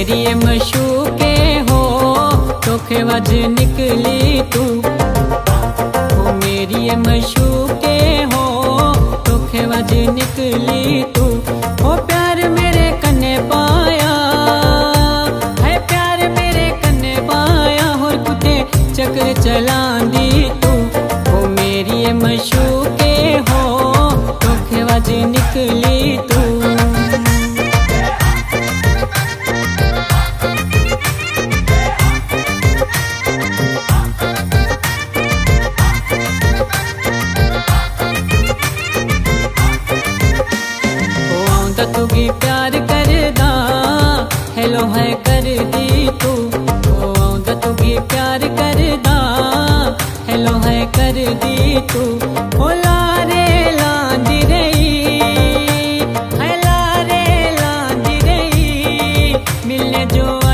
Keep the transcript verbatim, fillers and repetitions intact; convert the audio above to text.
मेरी मशूके हो धोखेबाज निकली तू, ओ मेरी मशूके हो धोखेबाज निकली तू। ओ प्यार मेरे कन्ने पाया है, प्यार मेरे कन्ने पाया होर कुते चक्कर चलांदी तू, ओ मेरी मशूके हो धोखेबाज निकली तू। तुगी प्यार करदा हेलो है कर दी तू, ओ तुगी प्यार करदा हेलो है कर दी तू। ओ लारे लांदी रही है, लारे लांदी रही मिलने जो